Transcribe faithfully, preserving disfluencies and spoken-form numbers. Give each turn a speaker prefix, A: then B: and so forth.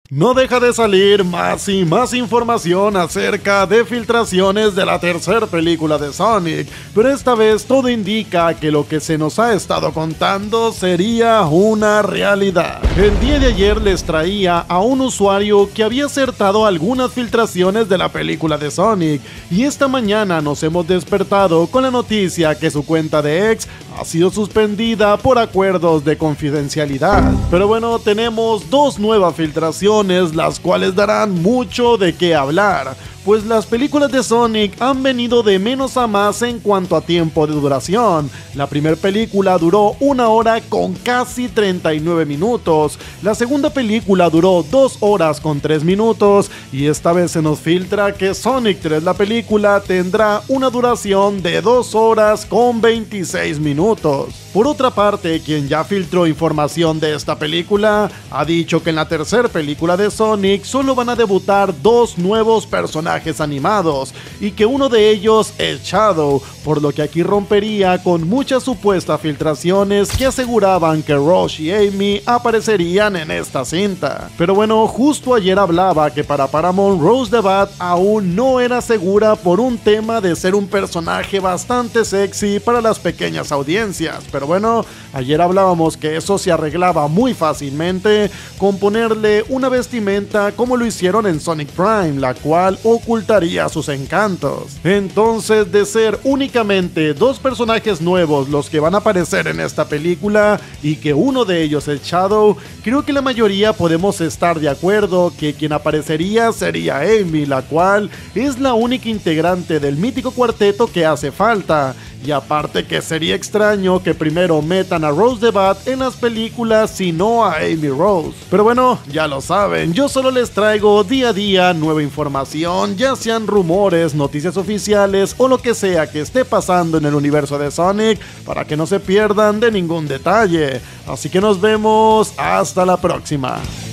A: No deja de salir más y más información acerca de filtraciones de la tercera película de Sonic, pero esta vez todo indica que lo que se nos ha estado contando sería una realidad. El día de ayer les traía a un usuario que había acertado algunas filtraciones de la película de Sonic, y esta mañana nos hemos despertado con la noticia que su cuenta de X ha sido suspendida por acuerdos de confidencialidad. Pero bueno, tenemos dos nuevas filtraciones las cuales darán mucho de qué hablar, pues las películas de Sonic han venido de menos a más en cuanto a tiempo de duración. La primera película duró una hora con casi treinta y nueve minutos, la segunda película duró dos horas con tres minutos, y esta vez se nos filtra que Sonic tres, la película, tendrá una duración de dos horas con veintiséis minutos. Por otra parte, quien ya filtró información de esta película ha dicho que en la tercera película de Sonic solo van a debutar dos nuevos personajes animados, y que uno de ellos es Shadow, por lo que aquí rompería con muchas supuestas filtraciones que aseguraban que Rush y Amy aparecerían en esta cinta. Pero bueno, justo ayer hablaba que para Paramount Rose the Bat aún no era segura por un tema de ser un personaje bastante sexy para las pequeñas audiencias. Pero bueno, ayer hablábamos que eso se arreglaba muy fácilmente con ponerle una vestimenta como lo hicieron en Sonic Prime, la cual ocultaría sus encantos. Entonces, de ser únicamente dos personajes nuevos los que van a aparecer en esta película y que uno de ellos es Shadow, creo que la mayoría podemos estar de acuerdo que quien aparecería sería Amy, la cual es la única integrante del mítico cuarteto que hace falta. Y aparte que sería extraño que primero metan a Rose the Bat en las películas y no a Amy Rose. Pero bueno, ya lo saben, yo solo les traigo día a día nueva información, ya sean rumores, noticias oficiales o lo que sea que esté pasando en el universo de Sonic, para que no se pierdan de ningún detalle. Así que nos vemos hasta la próxima.